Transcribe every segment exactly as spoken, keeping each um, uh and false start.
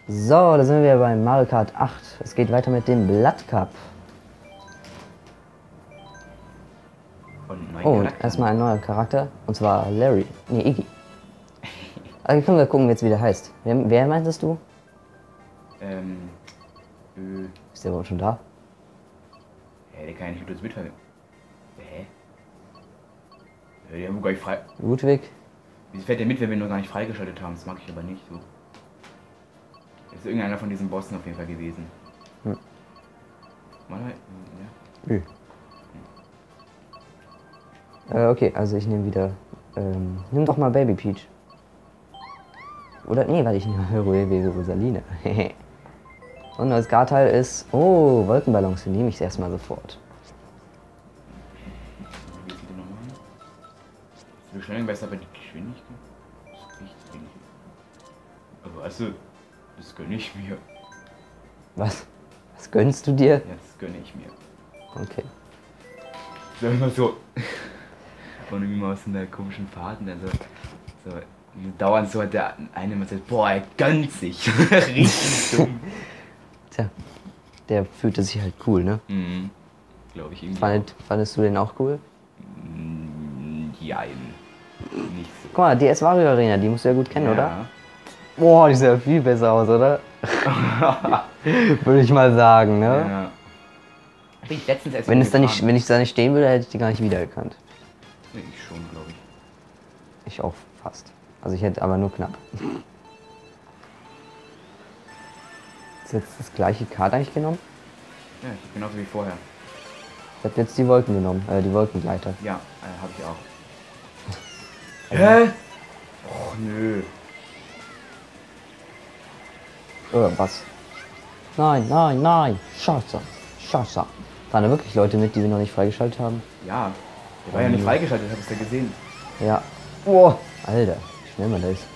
So, da sind wir bei Mario Kart acht. Es geht weiter mit dem Blood Cup. Und oh, und erstmal ein neuer Charakter. Und zwar Larry. Nee, Iggy. Also können wir gucken, jetzt wie der heißt. Wer, wer meintest du? Ähm. Äh, Ist der überhaupt schon da? Hä, der kann ja nicht mit uns mitverwenden. Hä? Ja, der haben gar nicht frei. Ludwig? Wieso fährt der mit, wenn wir noch gar nicht freigeschaltet haben? Das mag ich aber nicht so. Ist irgendeiner von diesen Bossen auf jeden Fall gewesen. Hm. Mal, ja. Hm. Äh, okay, also ich nehme wieder. Ähm, nimm doch mal Baby Peach. Oder? Nee, warte, ich nehme Baby Rosaline. Und neues Garteil ist. Oh, Wolkenballons, die nehme ich erstmal sofort. Wie sieht der nochmal an? Die Beschleunigung besser, aber die Geschwindigkeit? Das ist richtig wenig. Aber weißt du, das gönne ich mir. Was? Was gönnst du dir? Ja, das gönne ich mir. Okay. So immer so. Und irgendwie mal aus einer komischen Fahrt und dann so. so dauernd so hat der eine immer sagt, boah, er gönnt sich. Richtig dumm. Tja, der fühlte sich halt cool, ne? Mhm. Glaube ich irgendwie. Fand, fandest du den auch cool? Mm, jein. Nicht so. Guck mal, die S Wario Arena, die musst du ja gut kennen, Ja. oder? Boah, die sieht ja viel besser aus, oder? Würde ich mal sagen, ne? Ja. Hab ich letztens erst Wenn, es da nicht, gefahren. wenn ich da nicht stehen würde, hätte ich die gar nicht wiedererkannt. Nee, ich schon, glaube ich. Ich auch fast. Also ich hätte aber nur knapp. Ist jetzt das gleiche Kart eigentlich genommen? Ja, genauso wie vorher. Ich habe jetzt die Wolken genommen, äh, die Wolkengleiter. Ja, äh, habe ich auch. Hä? Och, nö. Oder was? Nein, nein, nein! Scheiße! Scheiße! Waren da wirklich Leute mit, die wir noch nicht freigeschaltet haben? Ja, der war ja nicht freigeschaltet, hab ich ja gesehen. Ja. Oh, Alter, wie schnell man da ist.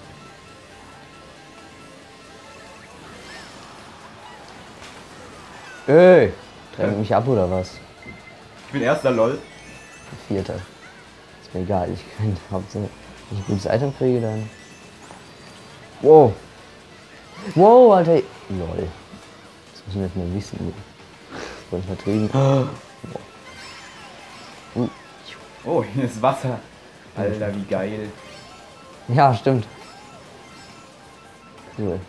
Ey! Drängt mich ab oder was? Ich bin erster, lol. Vierter. Ist mir egal, ich kann Hauptsache, wenn ich ein gutes Item kriege, dann. Wow! Wow, Alter! Lol. Das müssen wir jetzt mal wissen. Das wollte ich vertrieben. Uh. Oh, hier ist Wasser. Alter, wie geil. Ja, stimmt. Cool.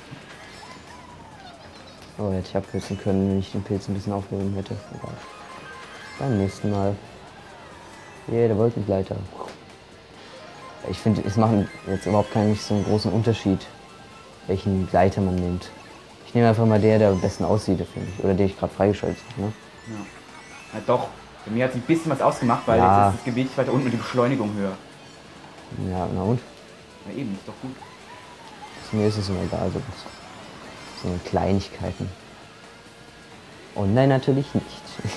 Oh, hätte ich abkürzen können, wenn ich den Pilz ein bisschen aufgehoben hätte. Egal. Beim nächsten Mal. Yeah, der Wolkengleiter. Ich finde, es macht jetzt überhaupt keinen nicht so einen großen Unterschied, welchen Gleiter man nimmt. Ich nehme einfach mal der, der am besten aussieht, finde ich. Oder den ich gerade freigeschaltet habe. Ne? Ja. Ja, doch. Bei mir hat es ein bisschen was ausgemacht, weil Ja. jetzt ist das Gewicht weiter unten und die Beschleunigung höher. Ja, na und? Na eben, ist doch gut. Also mir ist es immer egal, so, so Kleinigkeiten. Oh nein, natürlich nicht.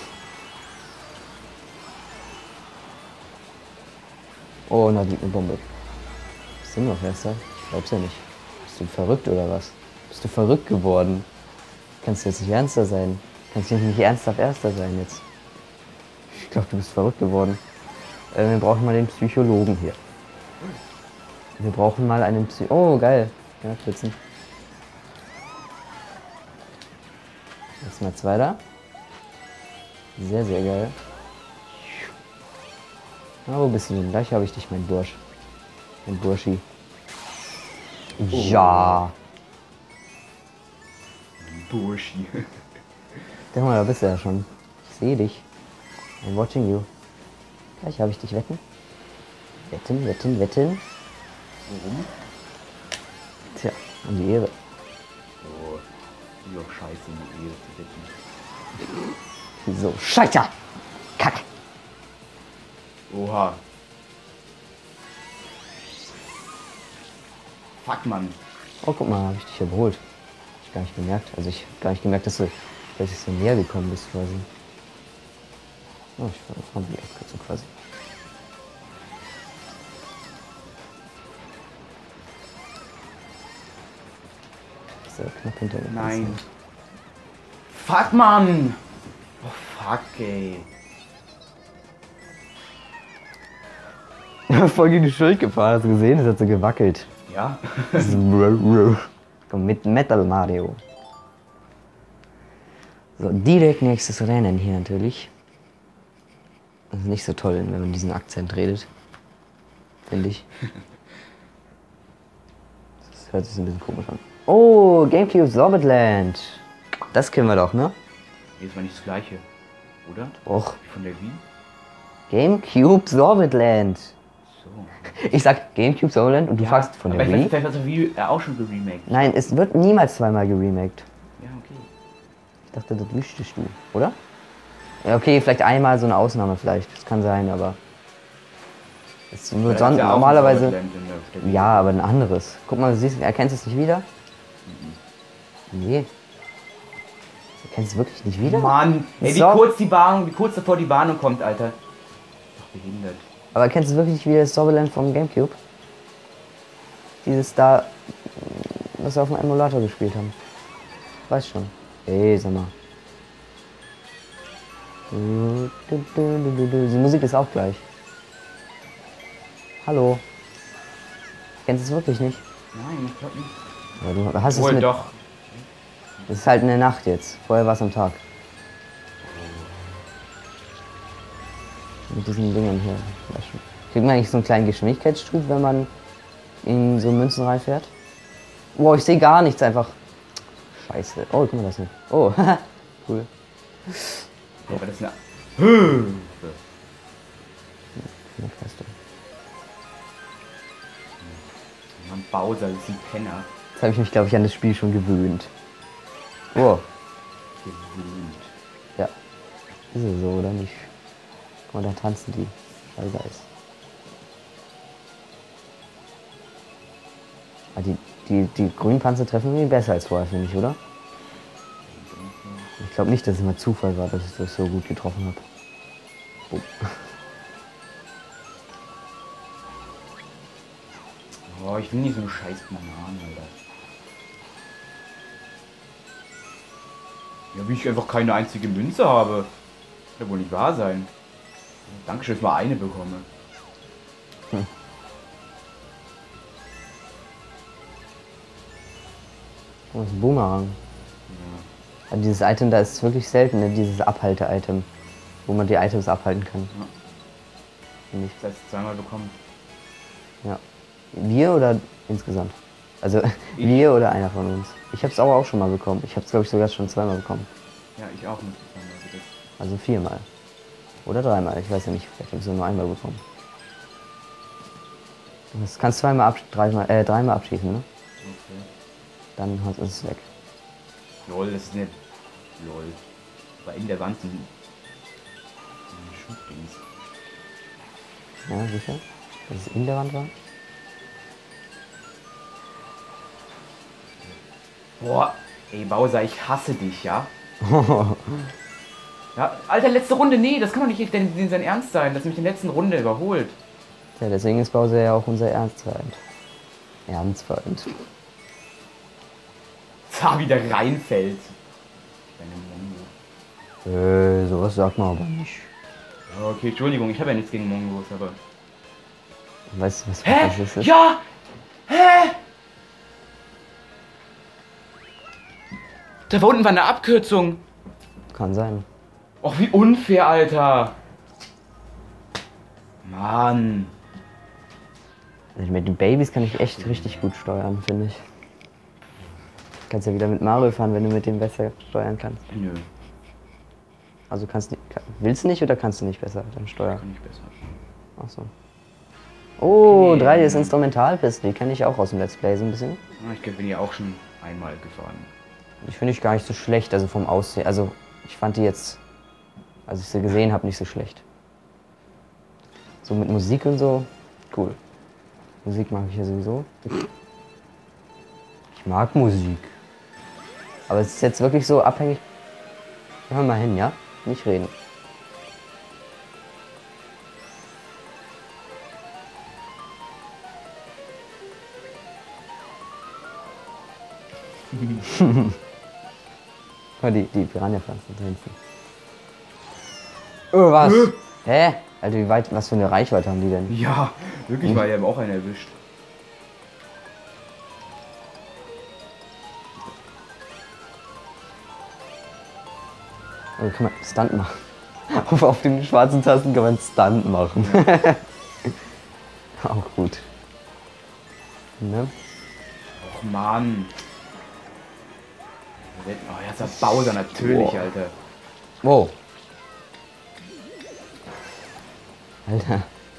Oh, da liegt eine Bombe. Bist du noch erster? Ich glaub's ja nicht. Bist du verrückt oder was? Bist du verrückt geworden? Kannst du jetzt nicht ernster sein? Kannst du nicht ernsthaft erster sein jetzt? Ich glaube, du bist verrückt geworden. Äh, wir brauchen mal den Psychologen hier. Wir brauchen mal einen Psy... Oh, geil. Ja, Blitzen. Jetzt mal zweiter. Sehr, sehr geil. Na, wo bist du denn? Gleich habe ich dich, mein Bursch. Mein Burschi. Ja. Burschi. Guck mal, da bist du ja schon. Ich sehe dich. I'm watching you. Gleich habe ich dich, wetten. Wetten, wetten, wetten. Warum? Tja, um die Ehre. Oh, wie auch scheiße, um die Ehre zu wetten. Wieso? Scheiter! Kack! Oha. Fuck, Mann. Oh, guck mal, habe ich dich überholt. Hab ich gar nicht gemerkt. Also ich habe gar nicht gemerkt, dass du, dass ich so näher gekommen bist quasi. Oh, ich fand die Abkürzung quasi. So knapp hinter mir. Nein. Fuck, Mann. Oh, fuck, ey. Voll gegen die Schuld gefahren, hast du gesehen? Das hat so gewackelt. Ja? Komm Komm, mit Metal Mario. So, direkt nächstes Rennen hier natürlich. Das ist nicht so toll, wenn man diesen Akzent redet. Finde ich. Das hört sich ein bisschen komisch an. Oh, GameCube Sorbetland. Das kennen wir doch, ne? Jetzt mal nicht das gleiche, oder? Och. Wie von der Wii? GameCube Sorbetland. So. Ich sag GameCube Sorbetland und du Ja, fragst von der aber Wii. vielleicht hat die Wii ja auch schon geremaked. Nein, es wird niemals zweimal geremaked. Ja, okay. Ich dachte, das wüsstest du, oder? Ja, okay, vielleicht einmal so eine Ausnahme vielleicht. Das kann sein, aber... Es wird sonst ja normalerweise... Der, der Ja, aber ein anderes. Guck mal, du siehst, erkennst du es nicht wieder? Mhm. Nee. Du erkennst es wirklich nicht wieder? Mann, ey, wie So. kurz die Bahn, wie kurz davor die Bahn kommt, Alter. Doch behindert. Aber erkennst du wirklich nicht wieder das Sorbetland vom Gamecube? Dieses da, was wir auf dem Emulator gespielt haben. Weiß schon. Ey, sag mal. Die Musik ist auch gleich. Hallo. Kennst du es wirklich nicht? Nein, ich glaube nicht. Ja, du hast es Wohl mit... doch. Das ist halt in der Nacht jetzt. Vorher war es am Tag. Mit diesen Dingern hier. Kriegt man eigentlich so einen kleinen Geschwindigkeitsstub, wenn man in so Münzen reinfährt? Wow, ich sehe gar nichts einfach. Scheiße. Oh, guck mal das nicht. Oh, cool. Ja, aber das ist eine Hilfe. Ja, feste. Mann, Bowser, das ist ein Penner. Jetzt habe ich mich, glaube ich, an das Spiel schon gewöhnt. Wow. Gewöhnt. Ja. Ist es so, oder nicht? Guck mal, da tanzen die. Voll geil. Ah, die, die, die grünen Panzer treffen irgendwie besser als vorher, finde ich, oder? Ich glaube nicht, dass es mal Zufall war, dass ich das so gut getroffen habe. Oh. Oh, ich will nicht so eine scheiß Bananen, Alter. Ja, wie ich einfach keine einzige Münze habe. Kann wohl nicht wahr sein. Dankeschön, dass ich mal eine bekomme. Hm. Oh, das ist ein Boomerang. Ja. Aber dieses Item da ist wirklich selten, ne? Dieses Abhalte-Item. Wo man die Items abhalten kann. Ja. Finde ich. Das heißt, zweimal bekommen. Ja. Wir oder insgesamt? Also wir oder einer von uns? Ich habe es aber auch schon mal bekommen. Ich habe es, glaube ich, sogar schon zweimal bekommen. Ja, ich auch nicht zweimal bitte. Also viermal. Oder dreimal. Ich weiß ja nicht. Vielleicht habe ich es nur einmal bekommen. Das kannst zweimal absch dreimal, äh, dreimal abschießen, ne? Okay. Dann ist es weg. Lol, das ist nicht. Lol. Aber in der Wand sind. sind Schubdings. Ja, sicher? Dass es in der Wand war? Boah, ey Bowser, ich hasse dich, ja? Ja, Alter, letzte Runde, nee, das kann doch nicht denn, denn sein Ernst sein, dass mich in der letzten Runde überholt. Ja, deswegen ist Bowser ja auch unser Ernstfeind. Ernstfeind. Da wieder reinfällt. Äh, sowas sagt man aber nicht. Okay, Entschuldigung, ich habe ja nichts gegen Mongos, aber... Weißt du, was Hä? das ist? Ja! Hä? Da unten war eine Abkürzung. Kann sein. Och, wie unfair, Alter. Mann. Also mit den Babys kann ich echt richtig gut steuern, finde ich. Kannst ja wieder mit Mario fahren, wenn du mit dem besser steuern kannst. Nö, Also kannst du, willst du nicht oder kannst du nicht besser dann steuern? kann ich besser. Ach so. Oh, Okay. drei D ist Instrumentalpiste, die kenne ich auch aus dem Let's Play so ein bisschen. Ich bin ja auch schon einmal gefahren. Die finde ich gar nicht so schlecht, also vom Aussehen. Also ich fand die jetzt, als ich sie gesehen habe, nicht so schlecht. So mit Musik und so, cool. Musik mag ich ja sowieso. Ich mag Musik. Aber es ist jetzt wirklich so abhängig. Hör mal hin, ja? Nicht reden. Oh, die, die Piranha-Pflanzen da hinten. Oh, was? Hä? Alter, wie weit, was für eine Reichweite haben die denn? Ja, wirklich, weil die haben auch einen erwischt. Also kann man Stunt machen. Auf, auf den schwarzen Tasten kann man Stunt machen. Ja. Auch gut. Ne? Och Mann. Oh, jetzt hat Bowser natürlich, wow. Alter. Wow. Alter.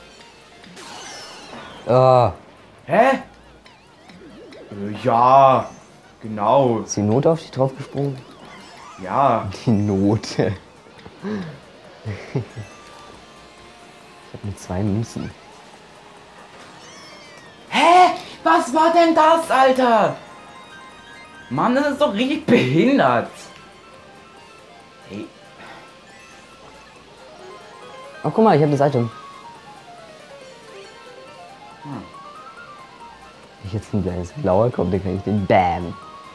Oh. Hä? Ja, genau. Ist die Note auf dich draufgesprungen? Ja. Die Note. Ich hab nur zwei Münzen. Hä? Was war denn das, Alter? Mann, das ist doch richtig behindert. Hey. Oh, guck mal, ich habe das Item. Hm. Wenn ich jetzt ein kleines Blauer kommt, dann kann ich den Bam.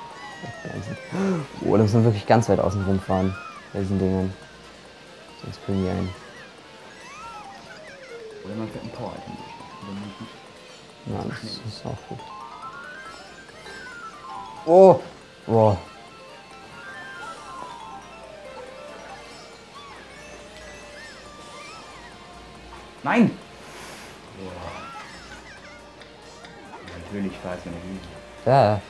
Oh, da müssen wir wirklich ganz weit außen rumfahren. Bei diesen Dingern. Sonst bringen die ein. Oder man fährt ein Power-Item durch. Ja, das ist auch gut. Oh! Wow. Nein! Boah. Natürlich weiß man nicht. Ja.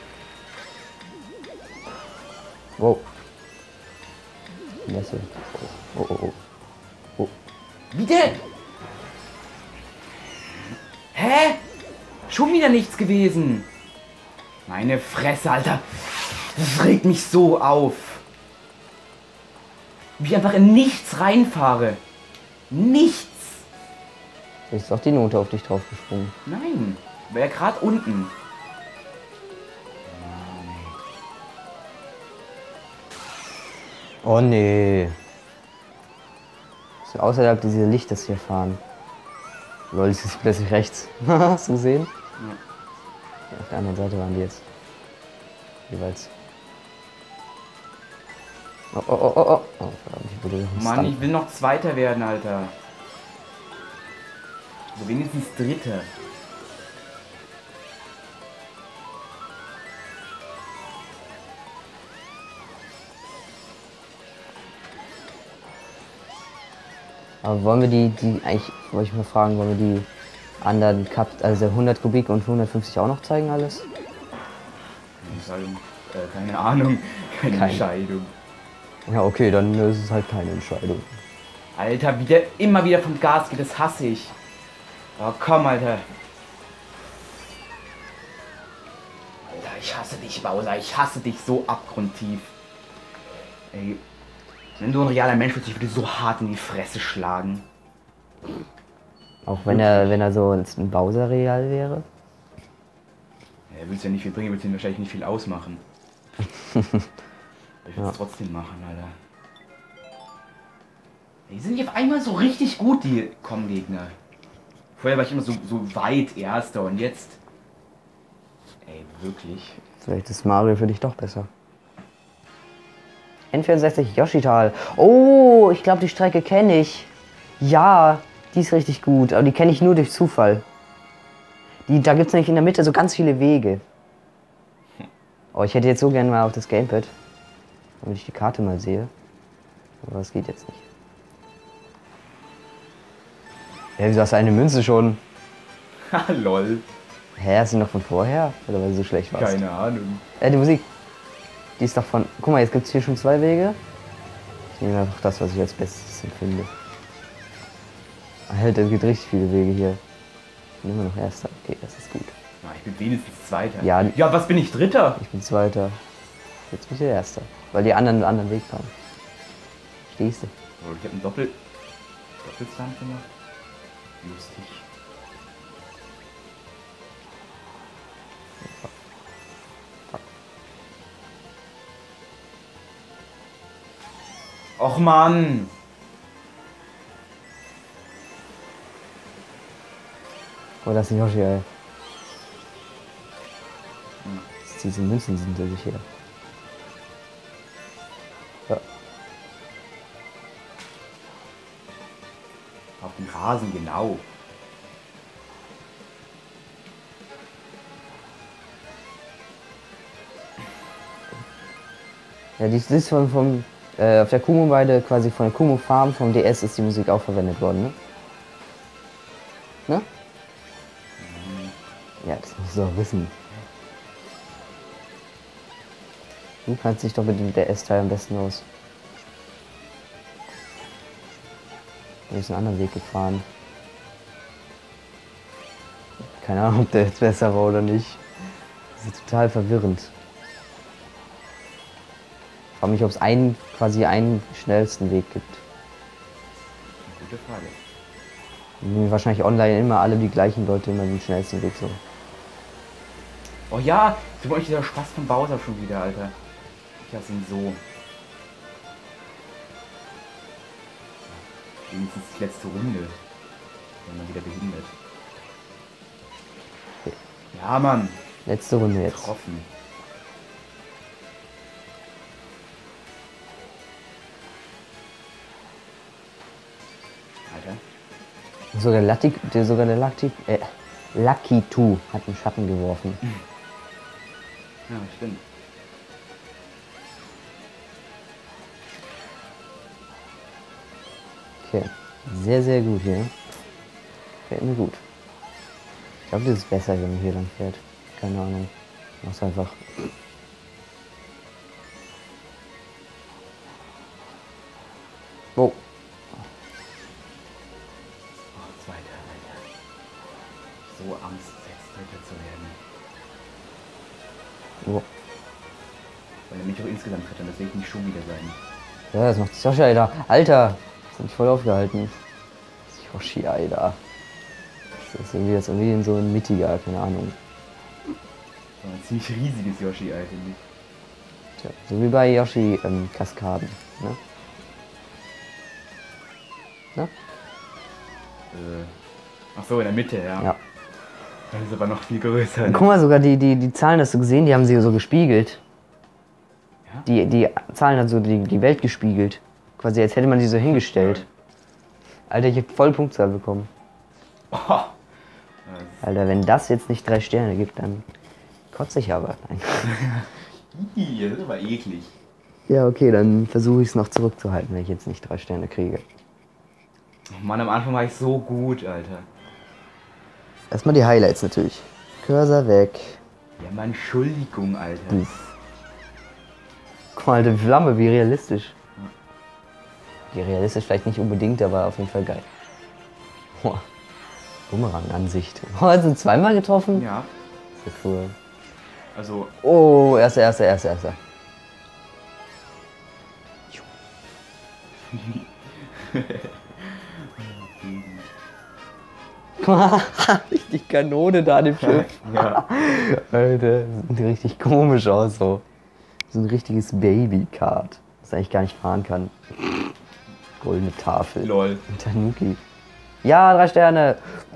Wow. Messe. Oh, oh, oh. Oh. Wie denn? Hä? Schon wieder nichts gewesen. Meine Fresse, Alter. Das regt mich so auf. Wie ich einfach in nichts reinfahre. Nichts. Ist doch die Note auf dich draufgesprungen. Nein. Wäre ja gerade unten. Oh nee. So außerhalb dieser Lichters hier fahren. Lol, ist jetzt plötzlich rechts. Hast du gesehen? Ja. Ja, auf der anderen Seite waren die jetzt. Jeweils. Oh, oh, oh, oh, oh. Oh, verdammt, ich würde Mann, Stunt. ich will noch Zweiter werden, Alter. Also wenigstens Dritter. Aber wollen wir die, die, eigentlich wollte ich mal fragen, wollen wir die anderen Cup, also hundert Kubik und hundertfünfzig auch noch zeigen alles? Entscheidung. Äh, keine Ahnung. Keine, keine Entscheidung. Ja, okay, dann ist es halt keine Entscheidung. Alter, wie der immer wieder vom Gas geht, das hasse ich. Oh, komm, Alter. Alter, ich hasse dich, Bowser. Ich hasse dich so abgrundtief. Ey, wenn du ein realer Mensch bist, ich würde so hart in die Fresse schlagen. Auch wenn er, wenn er so ein Bowser real wäre? Er will es ja nicht viel bringen, wird ihn wahrscheinlich nicht viel ausmachen. Ich will es ja trotzdem machen, Alter. Die sind jetzt auf einmal so richtig gut, die Komm-Gegner. Vorher war ich immer so, so weit Erster und jetzt... Ey, wirklich. Vielleicht ist Mario für dich doch besser. N vierundsechzig Yoshital. Oh, ich glaube, die Strecke kenne ich. Ja, die ist richtig gut, aber die kenne ich nur durch Zufall. Die, da gibt es nämlich in der Mitte so ganz viele Wege. Oh, ich hätte jetzt so gerne mal auf das Gamepad, damit ich die Karte mal sehe. Aber das geht jetzt nicht. Ja, wieso hast du eine Münze schon? Ha, lol. Hä, hast du noch von vorher? Oder weil du so schlecht warst? Keine Ahnung. Äh, die Musik. Die ist doch von... Guck mal, jetzt gibt es hier schon zwei Wege. Ich nehme einfach das, was ich als Bestes empfinde. Alter, es gibt richtig viele Wege hier. Nehmen wir noch Erster. Okay, das ist gut. Na, ich bin wenigstens Zweiter. Ja, ja, was bin ich? Dritter? Ich bin Zweiter. Jetzt bist du Erster. Weil die anderen einen anderen Weg fahren. Stehst du? Oh, ich habe einen Doppel... Doppelstand gemacht. Lustig. Och Mann! Oh, das ist ein Yoshi, ey. Diese Münzen sind so sicher. Ja. Auf dem Rasen, genau. Ja, die ist vom, vom äh, auf der Kumu-Weide quasi von der Kumu Farm vom D S ist die Musik auch verwendet worden, ne? Ne? Mhm. Ja, das musst du auch wissen. Du kannst dich doch mit dem D S-Teil am besten aus. Du bist einen anderen Weg gefahren. Keine Ahnung, ob der jetzt besser war oder nicht. Das ist total verwirrend. Ich frage mich, ob es einen, quasi einen schnellsten Weg gibt. Gute Frage. Wahrscheinlich online immer alle die gleichen Leute immer den schnellsten Weg so. Oh ja, so euch dieser Spaß von Bowser schon wieder, Alter. Ich hasse ihn so. Wenigstens die letzte Runde. Wenn man wieder behindert. Okay. Ja, Mann. Letzte Runde jetzt. Getroffen. Alter. Sogar, Latti, der, sogar der Lucky, äh, Lucky zwei hat einen Schatten geworfen. Ja, stimmt. Okay, sehr, sehr gut hier. Gefällt mir gut. Ich glaube, das ist besser, wenn man hier lang fährt. Keine Ahnung. Mach's einfach. Oh. Oh, zweiter, Alter. So Angst, Sechster zu werden. Oh. Weil er mich auch insgesamt hat, das will ich nicht schon wieder sein. Ja, das macht Yoshi, Alter. Alter! Das hat mich voll aufgehalten. Das ist Yoshi, Alter. Das ist irgendwie, das ist irgendwie so ein mittiger, keine Ahnung. So ein ziemlich riesiges Yoshi, Alter. Tja, so wie bei Yoshi ähm, Kaskaden, ne? Ne? Äh, ach so, in der Mitte, ja. Ja. Das ist aber noch viel größer. Ne? Guck mal, sogar die, die, die Zahlen, hast du gesehen, die haben sie so gespiegelt. Ja? Die, die Zahlen hat so die, die Welt gespiegelt. Quasi als hätte man die so hingestellt. Alter, ich hab voll Punktzahl bekommen. Oh. Alter, wenn das jetzt nicht drei Sterne gibt, dann kotze ich aber. Nein. Ih, das ist aber eklig. Ja, okay, dann versuche ich es noch zurückzuhalten, wenn ich jetzt nicht drei Sterne kriege. Oh Mann, am Anfang war ich so gut, Alter. Erstmal die Highlights natürlich. Cursor weg. Ja, Mann, Entschuldigung, Alter. Hm. Guck mal, die Flamme, wie realistisch. Wie realistisch vielleicht nicht unbedingt, aber auf jeden Fall geil. Boah. Bumerang-Ansicht. Oh, hast du zweimal getroffen? Ja. So cool. Also. Oh, erster, erster, erster, erster. Richtig Kanone da an dem Schiff. Ja. Alter, das sieht richtig komisch aus so. So ein richtiges Baby-Kart, das eigentlich gar nicht fahren kann. Goldene Tafel. Lol. Und Tanuki. Ja, drei Sterne.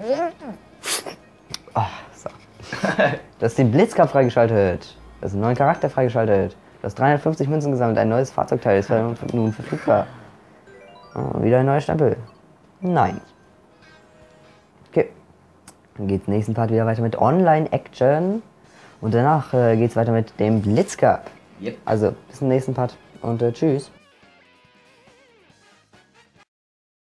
Oh, so. Du hast den Blitzkampf freigeschaltet. Du hast einen neuen Charakter freigeschaltet. Du hast dreihundertfünfzig Münzen gesammelt. Ein neues Fahrzeugteil ist nun verfügbar. Oh, wieder ein neuer Stempel. Nein. Okay. Dann geht es im nächsten Part wieder weiter mit Online-Action. Und danach äh, geht es weiter mit dem Blitzcup. Yep. Also bis zum nächsten Part und äh, tschüss.